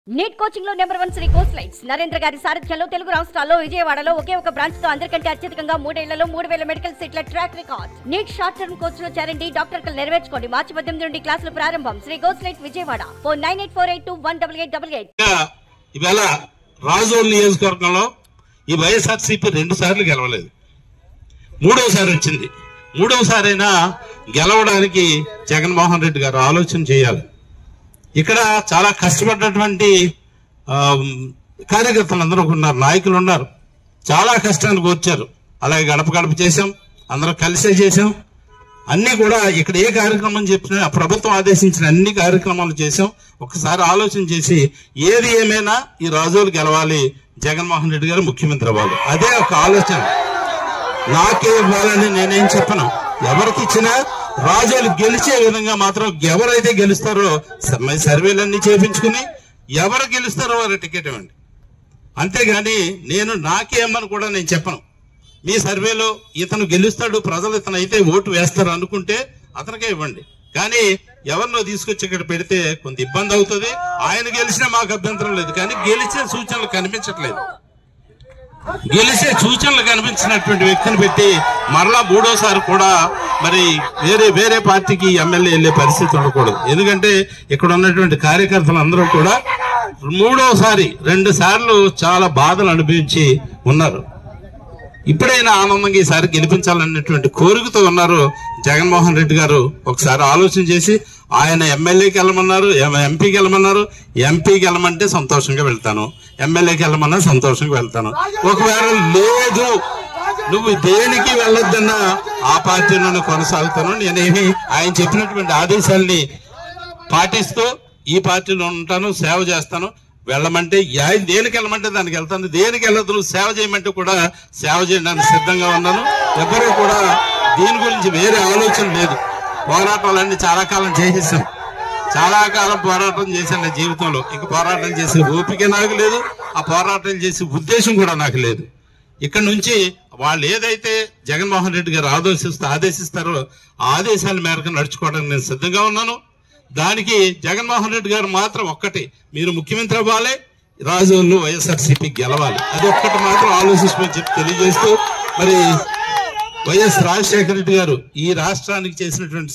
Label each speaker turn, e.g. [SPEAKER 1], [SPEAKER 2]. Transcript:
[SPEAKER 1] Neat coaching లో number 1 Sri కోస్లైట్స్ నరేంద్ర గారి సారథ్యంలో తెలుగు రాష్ట్రాల్లో విజయవాడలో ఒకే ఒక బ్రాంచ్ తో అందరికంటే అత్యధికంగా 3 ఏళ్లలో 3000 మెడికల్ సీట్ల track record. NEET short term కోర్సులో చేరండి, డాక్టర్ కలు నెరవేర్చుకోండి. మార్చి 18 నుండి క్లాసులు ప్రారంభం. శ్రీ కోస్లైట్స్ విజయవాడ. ఫోన్ 9848218888.
[SPEAKER 2] ఇవాళ రాజోల్ నియోజకవర్గంలో ఈ వైఎస్ఆర్సీపీ 2 సార్లు గెలవలేదు, 3వ సారి వచ్చింది. 3వ సారైనా గెలవడానికి జగన్మోహన్ రెడ్డి గారు ఆలోచన చేయాలి. ఇక్కడ చాలా కష్టపడ్డటువంటి కార్యకర్తలు అందరూ ఉన్నారు, నాయకులు ఉన్నారు, చాలా కష్టానికి వచ్చారు. అలాగే గడప గడప చేశాం, అందరం కలిసే చేశాం. అన్ని కూడా ఇక్కడ ఏ కార్యక్రమం చెప్పినా ప్రభుత్వం ఆదేశించిన అన్ని కార్యక్రమాలు చేశాం. ఒకసారి ఆలోచన చేసి ఏది ఏమైనా ఈ రాజోలు గెలవాలి, జగన్మోహన్ రెడ్డి గారు ముఖ్యమంత్రి అవ్వాలి, అదే ఒక ఆలోచన. నాకే ఇవ్వాలని నేనేం చెప్పను, ఎవరికి ఇచ్చినా రాజోలు గెలిచే విధంగా మాత్రం ఎవరైతే గెలుస్తారో సర్వేలన్నీ చేయించుకుని ఎవరు గెలుస్తారో వారి టికెట్ ఇవ్వండి. అంతేగాని నేను నాకేమని కూడా నేను చెప్పను. మీ సర్వేలో ఇతను గెలుస్తాడు, ప్రజలు ఇతను అయితే ఓటు వేస్తారు అనుకుంటే అతనికే ఇవ్వండి. కానీ ఎవరినో తీసుకొచ్చి ఇక్కడ పెడితే కొంత ఇబ్బంది అవుతుంది. ఆయన గెలిచినా మాకు అభ్యంతరం లేదు, కానీ గెలిచే సూచనలు కనిపించట్లేదు. గెలిచే సూచనలు కనిపించినటువంటి వ్యక్తిని పెట్టి మరలా 3వసారి కూడా మరి వేరే పార్టీకి ఎమ్మెల్యే వెళ్ళే పరిస్థితి ఉండకూడదు. ఎందుకంటే ఇక్కడ ఉన్నటువంటి కార్యకర్తలు అందరూ కూడా 3వసారి 2 సార్లు చాలా బాధలు అనుభవించి ఉన్నారు. ఇప్పుడైనా ఆనందంగా ఈసారి గెలిపించాలన్నటువంటి కోరికతో ఉన్నారు. జగన్మోహన్ రెడ్డి గారు ఒకసారి ఆలోచన చేసి ఆయన ఎమ్మెల్యేకి వెళ్ళమన్నారు, ఎంపీకి వెళ్ళమన్నారు. ఎంపీకి వెళ్ళమంటే సంతోషంగా వెళ్తాను, ఎమ్మెల్యేకి వెళ్ళమన్నా సంతోషంగా వెళ్తాను. ఒకవేళ లేదు నువ్వు దేనికి వెళ్ళొద్దన్నా ఆ పార్టీలోనే కొనసాగుతాను. నేనేమి ఆయన చెప్పినటువంటి ఆదేశాలని పాటిస్తూ ఈ పార్టీలో ఉంటాను, సేవ చేస్తాను. వెళ్ళమంటే దేనికి వెళ్ళమంటే దానికి వెళ్తాను, దేనికి వెళ్ళదు నువ్వు సేవ చేయమంటే కూడా సేవ చేయడానికి సిద్ధంగా ఉన్నాను. ఎవరూ కూడా దీని గురించి వేరే ఆలోచన లేదు. పోరాటాలన్నీ చాలా కాలం చేసేసాం, చాలా కాలం పోరాటం చేశాను నా జీవితంలో. ఇంక పోరాటం చేసే ఓపిక నాకు లేదు, ఆ పోరాటం చేసే ఉద్దేశం కూడా నాకు లేదు. ఇక్కడ నుంచి వాళ్ళు ఏదైతే జగన్మోహన్ రెడ్డి గారు ఆదేశిస్తారో ఆ ఆదేశాల మేరకు నడుచుకోవడానికి నేను సిద్ధంగా ఉన్నాను. దానికి జగన్మోహన్ రెడ్డి గారు మాత్రం ఒక్కటి, మీరు ముఖ్యమంత్రి అవ్వాలి, రాజోలు వైఎస్ఆర్సీపీ గెలవాలి, అది ఒక్కటి మాత్రం ఆలోచించమని చెప్పి తెలియజేస్తూ మరి వైఎస్ రాజశేఖర రెడ్డి గారు ఈ రాష్ట్రానికి చేసినటువంటి